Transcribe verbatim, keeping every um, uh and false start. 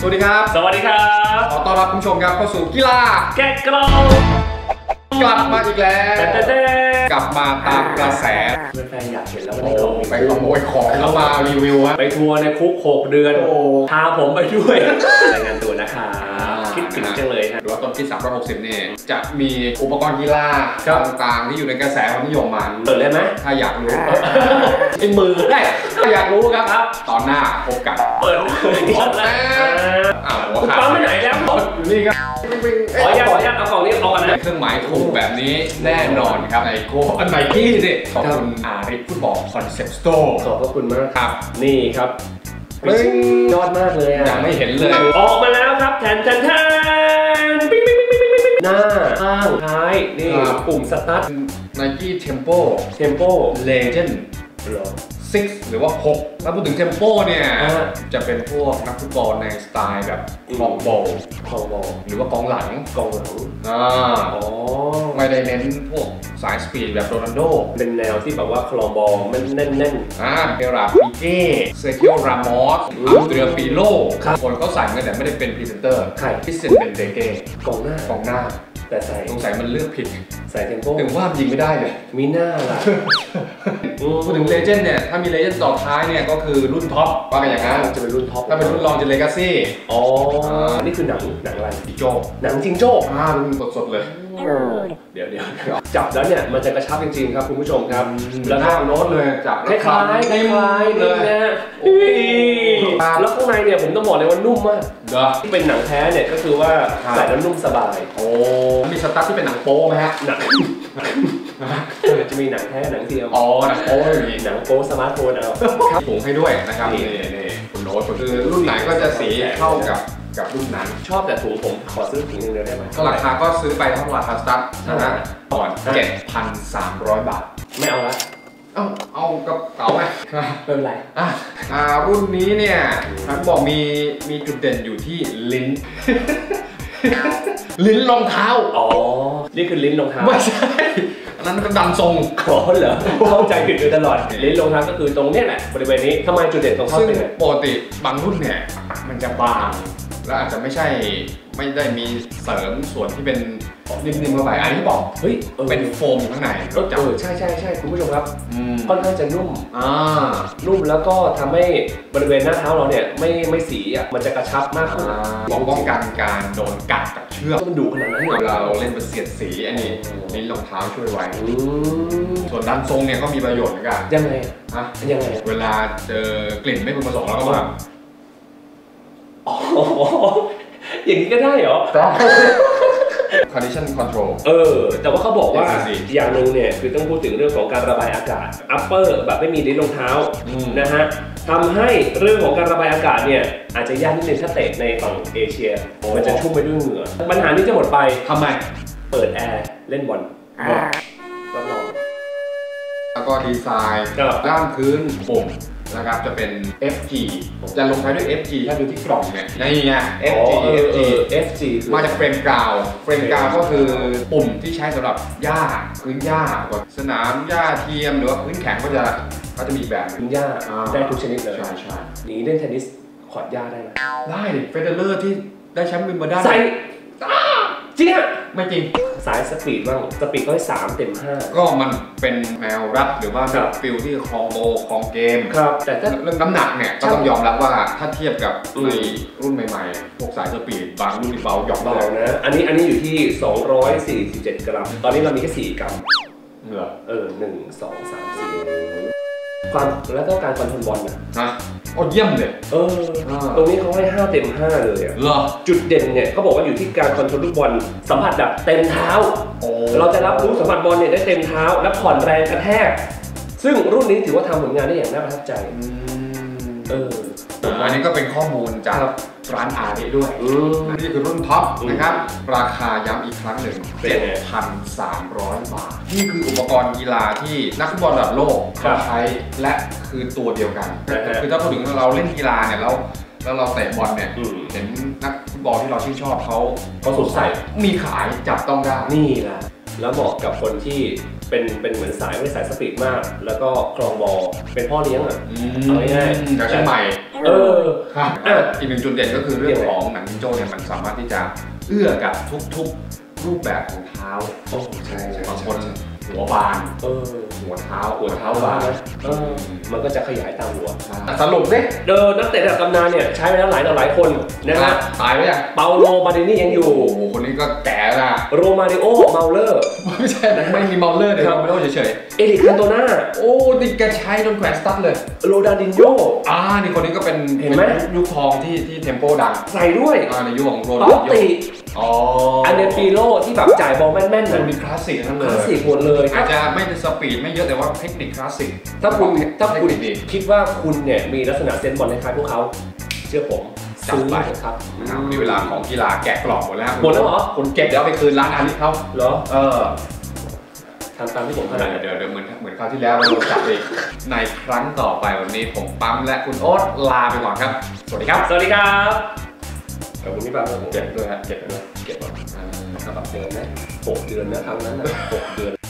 สวัสดีครับสวัสดีครับขอต้อนรับคุณผู้ชมครับเข้าสู่กีฬาแกะกล่องกลับมาอีกแล้วกลับมาตามกระแสแฟนๆอยากเห็นแล้วโอ้ไปขโมยของแล้วมารีวิวฮะไปทัวร์ในคุกหกเดือนพาผมไปด้วยรายงานตัวนะคะคิดถึงจังเลยฮะหรือว่าต้นที่สามร้อยหกสิบเนี่ยจะมีอุปกรณ์กีฬาต่างๆที่อยู่ในกระแสความนิยมมาเปิดเลยไหมถ้าอยากรู้ไอ้มือได้ถ้าอยากรู้ครับตอนหน้าพบกันเปิดเลยอ้าวหัวขาปั๊มไปไหนแล้วนี่ครับขออนุญาตขออนุญาตเอาของนี้ออกกันนะเครื่องหมายถูกแบบนี้แน่นอนครับไอโก้อันไหนกี้สิขอบคุณอาริฟุตบอลคอนเซ็ปต์สโตร์ขอบพระคุณมากครับนี่ครับยอดมากเลยอ่ะยังไม่เห็นเลยออกมาแล้วครับแทนแทนแทนหน้าข้างท้ายนี่ปุ่มสตาร์ท Nike Tempo Tempo Legend หรอซิกหรือว่าหกถ้าพูดถึงเทมโปเนี่ยจะเป็นพวกนักฟุตบอลในสไตล์แบบคลองบอลคลองบอลหรือว่ากองหลังกองหลังอ่าไม่ได้เน้นพวกสายสปีดแบบโรนัลโดเป็นแนวที่แบบว่าคลองบอลมันแน่นๆอ่าเปราปิเก้เซคิโอรามอสอัลเดรียปิโลคนเขาใส่กันแต่ไม่ได้เป็นพรีเซนเตอร์ใช่พิเศษเป็นเดเก้กองหน้ากองหน้าแต่ใส่สงสัยมันเลือกผิดใส่เทมโปถึงว่ายิงไม่ได้เลยมีหน้าล่ะพูดถึงเลเจนด์เนี่ยถ้ามีเลเจนด์ต่อท้ายเนี่ยก็คือรุ่นท็อปว่ากันอย่างนั้นจะเป็นรุ่นท็อปถ้าเป็นรุ่นรองจะเลกาซี่อ๋อนี่คือหนังหนังอะไรจิงโจ้หนังจิงโจ้อ่ารุ่นสดๆเลยเดี๋ยวเดี๋ยวจับแล้วเนี่ยมันจะกระชับจริงๆครับคุณผู้ชมครับแล้วหน้าโน้ตเลยจับคล้ายคล้ายคล้ายเลยนะแล้วข้างในเนี่ยผมต้องบอกเลยว่านุ่มมากที่เป็นหนังแท้เนี่ยก็คือว่าใส่แล้วนุ่มสบายโอ้มีสตั๊ดที่เป็นหนังโป๊ไหมฮะหนังจะมีหนังแท้หนังเทียมอ๋อหนังโป๊มีหนังโป๊สมาร์ทโฟนเอาถุงให้ด้วยนะครับนี่นี่คุณโน้ตคือรุ่นไหนก็จะสีเข้ากับกับรุ่นนั้นชอบแต่ถุงผมขอซื้อถุงนึงได้ไหมราคาก็ซื้อไปเท่าราคาสตาร์ทนะก่อน เจ็ดพันสามร้อย บาทไม่เอาละเอาเอากระเป๋าไหมไม่เป็นไรอ่ารุ่นนี้เนี่ยท่านบอกมีมีจุดเด่นอยู่ที่ลิ้นลิ้นรองเท้าอ๋อนี่คือลิ้นรองเท้าไม่ใช่อันนั้นเป็นดันทรงขอเหรอเข้าใจผิดโดยตลอดลิ้นรองเท้าก็คือตรงเนี้ยแหละบริเวณนี้ทำไมจุดเด่นของเขาเป็นไงปกติบางรุ่นเนี่ยมันจะบางและอาจจะไม่ใช่ไม่ได้มีเสริมส่วนที่เป็นนิ่มๆเข้าไปอันนี้บอกเฮ้ยเป็นโฟมข้างในเออใช่ใช่ใช่คุณผู้ชมครับค่อนข้างจะนุ่มอ่านุ่มแล้วก็ทำให้บริเวณหน้าเท้าเราเนี่ยไม่ไม่สีอ่ะมันจะกระชับมากขึ้นป้องกันการโดนกัดกับเชือกมันดุขนาดนั้นเวลาเราเล่นเป็นเสียดสีอันนี้นี่รองเท้าช่วยไว้ส่วนดันทรงเนี่ยก็มีประโยชน์เหมือนกันยังไงฮะยังไงเวลาเจอกลิ่นไม่พึงประสงค์แล้วก็แบบอ๋ออย่างนี้ก็ได้เหรอ condition control เออแต่ว่าเขาบอกว่าอย่างนึงเนี่ยคือต้องพูดถึงเรื่องของการระบายอากาศ upper แบบไม่มีลิ้นรองเท้านะฮะทำให้เรื่องของการระบายอากาศเนี่ยอาจจะยากนิดนึงถ้าเตะในฝั่งเอเชียมันจะชุ่มไปด้วยเหงื่อปัญหานี้จะหมดไปทำไมเปิดแอร์เล่นบอลรับรองแล้วก็ดีไซน์ด้านพื้นปุ่มนะครับจะเป็น เอฟ จี จะลงท้ายด้วย เอฟ จี ถ้าดูที่กล่องเนี่ยนี่ไง เอฟ จี เอฟ จีเอฟ จีมาจากเฟรมกาวเฟรมกาวก็คือปุ่มที่ใช้สำหรับหญ้าพื้นหญ้าสนามหญ้าเทียมหรือว่าพื้นแข็งก็จะก็จะมีแบบพื้นหญ้าได้ทุกชนิดเลยใช่ใช่นี้เล่นเทนนิสขอดหญ้าได้ไหมได้เฟเดเลอร์ที่ได้แชมป์วิมเบิลดันใส่จริงอะไม่จริงสายสปีดบ้างสปีดก็ให้สามเต็มห้าก็มันเป็นแนวรับหรือว่าแบบฟิลที่คลองโบคลองเกมครับแต่ถ้าเรื่องน้ำหนักเนี่ยก็ต้องยอมรับว่าถ้าเทียบกับในรุ่นใหม่ๆพวกสายสปีดบางรุ่นเบาหย่อนเบานะอันนี้อันนี้อยู่ที่สองร้อยสี่สิบเจ็ดกรัมตอนนี้เรามีแค่สี่กรัมเหรอเออหนึ่งสองสามสี่ความแล้วก็การคอนโทรลบอลนะฮะโอ้เยี่ยมเลยเออตรงนี้เขาให้ห้าเต็มห้าเลยอ่ะจุดเด่นเนี่ยเขาบอกว่าอยู่ที่การคอนโทรลลูกบอลสัมผัสแบบเต็มเท้าเราจะรับรู้สัมผัสบอลเนี่ยได้เต็มเท้าและผ่อนแรงกระแทกซึ่งรุ่นนี้ถือว่าทำผลงานได้อย่างน่าประทับใจเอออันนี้ก็เป็นข้อมูลจากร้านอาริด้วยนี่คือรุ่นท็อปนะครับราคาย้ำอีกครั้งหนึ่ง เจ็ดพันสามร้อย บาทนี่คืออุปกรณ์กีฬาที่นักฟุตบอลระดับโลกเขาใช้และคือตัวเดียวกันคือถ้าพูดถึงเราเล่นกีฬาเนี่ยแล้วแล้วเราเตะบอลเนี่ยเห็นนักฟุตบอลที่เราชื่นชอบเขาเขาสดใสมีขายจับต้องได้นี่แหละแล้วเหมาะกับคนที่เป็นเป็นเหมือนสายไม่ได้สายสปีดมาก แล้วก็ครองบอลเป็นพ่อเลี้ยงอ่ะเอาง่ายๆจากเชียงใหม่เออครับอีกหนึ่งจุดเด่นก็คือเรื่องของหนังจิงโจ้เนี่ยมันสามารถที่จะเอื้อกับทุกๆรูปแบบของเท้าโอ้ใช่ใช่บางคนหัวบานเออหัวเท้าหัวเท้าบานเออมันก็จะขยายตามหัวสรุปดิเดินนักเตะระดับตำนานเนี่ยใช้ไปแล้วหลายต่อหลายคนนะครับตายไปยังเปาโลบาเดนี่ยังอยู่โอ้โหคนนี้ก็แก่ละโรมาริโอเมาเลอร์ไม่ใช่ไม่มีเมาเลอร์เลยเมาเลอร์เฉยๆเอริกคันโตนาโอ้นี่แกใช้จนแขวนสตั๊ดเลยโรดาดินโญอ่านี่คนนี้ก็เป็นเห็นไหมยุคทองที่ที่เทมโปดังใส่ด้วยอ่าในยุคของโรดาดินโญอ๋ออันเดปิโลที่แบบจ่ายบอลแม่นๆนะมีคลาสสิกทั้งเลยคลาสสิกหมดเลยอาจจะไม่สปีดไม่เยอะแต่ว่าเทคนิคคลาสสิกถ้าคุณถ้าคุณคิดว่าคุณเนี่ยมีลักษณะเซนส์บอลคล้ายๆพวกเขาเชื่อผมซื้อไปครับมีเวลาของกีฬาแกะกล่องหมดแล้วหมดแล้วเหรอคุณเก็บเดี๋ยวไปคืนร้านอาลิเขาเหรอเออทำตามที่ผมถนัดเดี๋ยวเดี๋ยวเหมือนเหมือนคราวที่แล้วเราจัดอีกในครั้งต่อไปวันนี้ผมปั๊มและคุณโอ๊ตลาไปก่อนครับสวัสดีครับสวัสดีครับขอบคุณที่ปั๊มเก็บด้วยฮะเก็บด้วยเก็บก่อนสำหรับเดือนนะหกเดือนนะครั้งนั้นนะหกเดือน